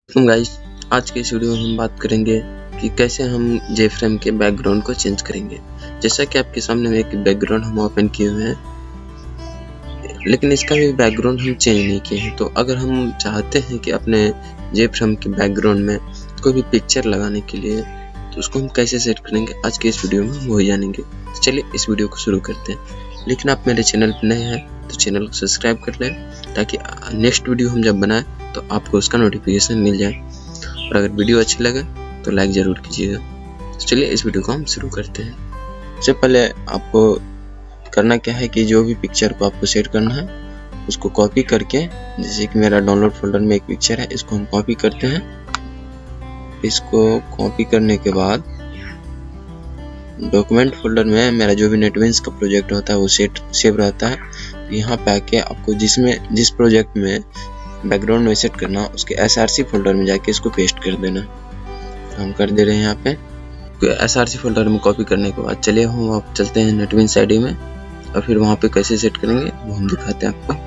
Guys, आज के इस वीडियो में हम बात करेंगे कि कैसे हम जे फ्रेम के बैकग्राउंड को चेंज करेंगे। जैसा कि आपके सामने में एक बैकग्राउंड हम ओपन किए हुए हैं, लेकिन इसका भी बैकग्राउंड हम चेंज नहीं किए हैं। तो अगर हम चाहते हैं कि अपने जे फ्रेम के बैकग्राउंड में कोई भी पिक्चर लगाने के लिए, तो उसको हम कैसे सेट करेंगे, आज के इस वीडियो में हम वही जानेंगे। तो चलिए इस वीडियो को शुरू करते हैं। लेकिन आप मेरे चैनल पर नए हैं तो चैनल को सब्सक्राइब कर लें, ताकि नेक्स्ट वीडियो हम जब बनाएं तो आपको उसका नोटिफिकेशन मिल जाए। और अगर वीडियो अच्छी लगे तो लाइक ज़रूर कीजिएगा। तो चलिए इस वीडियो को हम शुरू करते हैं। सबसे पहले आपको करना क्या है कि जो भी पिक्चर को आपको सेट करना है उसको कॉपी करके, जैसे कि मेरा डाउनलोड फोल्डर में एक पिक्चर है, इसको हम कॉपी करते हैं। इसको कॉपी करने के बाद डॉक्यूमेंट फोल्डर में मेरा जो भी नेटबीन्स का प्रोजेक्ट होता है वो सेव रहता है। तो यहाँ पे आके आपको जिस प्रोजेक्ट में बैकग्राउंड में सेट करना, उसके SRC फोल्डर में जाके इसको पेस्ट कर देना। तो हम कर दे रहे हैं यहाँ पे SRC फोल्डर में कॉपी करने के बाद चलिए हम आप चलते हैं नेटबीन्स आईडी में, और फिर वहाँ पे कैसे सेट करेंगे वो हम दिखाते हैं आपको।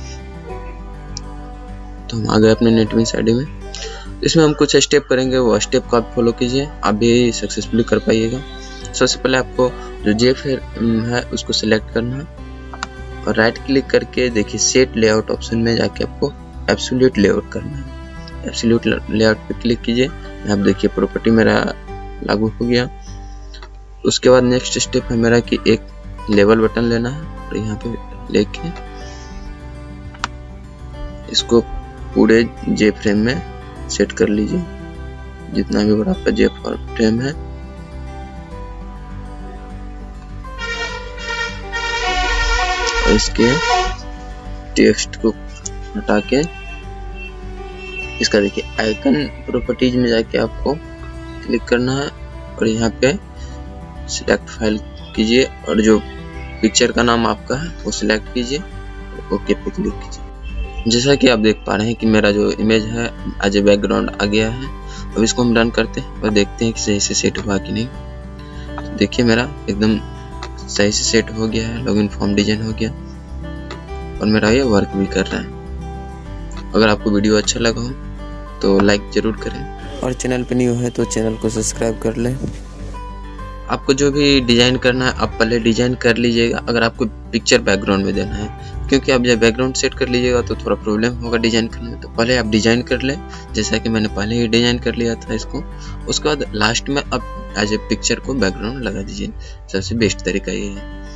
तो हम आ गए अपने नेटबीन्स आईडी में। इसमें हम कुछ स्टेप करेंगे, वो स्टेप को आप फॉलो कीजिए, आप भी सक्सेसफुली कर पाइएगा। सबसे पहले आपको जो जे फ्रेम है उसको सिलेक्ट करना है, और राइट क्लिक करके देखिए सेट लेआउट ऑप्शन में जाके आपको एब्सोल्यूट लेआउट करना है। एब्सोल्यूट लेआउट पे क्लिक कीजिए। आप देखिए प्रॉपर्टी मेरा लागू हो गया। उसके बाद नेक्स्ट स्टेप है मेरा कि एक लेवल बटन लेना है, और यहाँ पे लेके इसको पूरे जे फ्रेम में सेट कर लीजिए, जितना भी बड़ा आपका जे फ्रेम है। और इसके टेक्स्ट को हटा के इसका देखिए आइकन प्रॉपर्टीज में जाके आपको क्लिक करना है, और यहाँ पे सिलेक्ट फाइल कीजिए, और जो पिक्चर का नाम आपका है वो सिलेक्ट कीजिए, ओके पे क्लिक कीजिए। जैसा कि आप देख पा रहे हैं कि मेरा जो इमेज है एज ए बैकग्राउंड आ गया है। अब इसको हम रन करते हैं और देखते हैं कि सही से सेट हुआ कि नहीं। तो देखिए मेरा एकदम सही से सेट हो गया है, लॉगिन फॉर्म डिजाइन हो गया, और मेरा ये वर्क भी कर रहा है। अगर आपको वीडियो अच्छा लगा हो तो लाइक जरूर करें, और चैनल पे न्यू है तो चैनल को सब्सक्राइब कर लें। आपको जो भी डिजाइन करना है आप पहले डिजाइन कर लीजिएगा, अगर आपको पिक्चर बैकग्राउंड में देना है, क्योंकि आप जब बैकग्राउंड सेट कर लीजिएगा तो थोड़ा प्रॉब्लम होगा डिजाइन करने में। तो पहले आप डिजाइन कर लें, जैसा कि मैंने पहले ही डिजाइन कर लिया था इसको। उसके बाद लास्ट में आप एज ए पिक्चर को बैकग्राउंड लगा दीजिए। सबसे बेस्ट तरीका ये है।